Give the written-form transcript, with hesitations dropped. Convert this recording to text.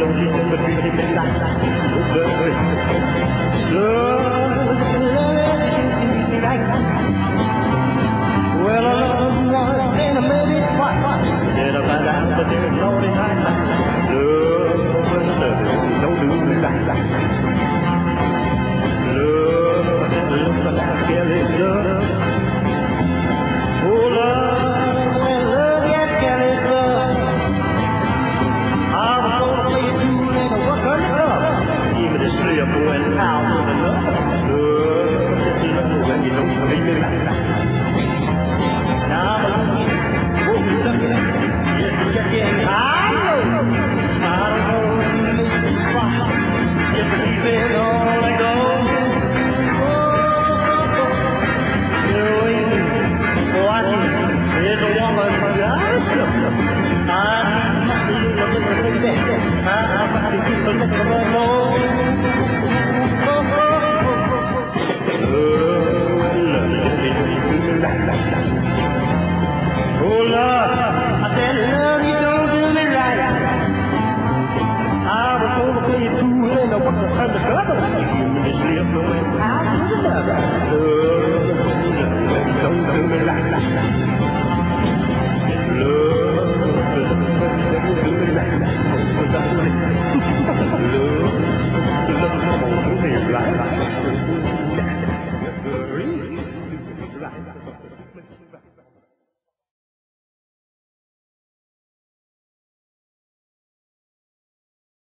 Well, I love once and I maybe twice. Then I find out that there's naughty night. Love and loving don't do me right. Love and love like Kelly's love. Oh, love and love like Kelly's love. I was gonna play you two and a work on the club. Give me the slip when out with enough. Love and love when you don't treat me right. Now I'm alone, won't be looking at just to check in. I don't know when you make the spot, just to keep it on the go. Watching is a woman just I'm not looking at that. I'm not to keep a look at the more. Oh, love, I said love, you don't do me right. I was gonna play you cool and I want to turn the cover. You give me this slip going out to the love. Love, you don't do me right.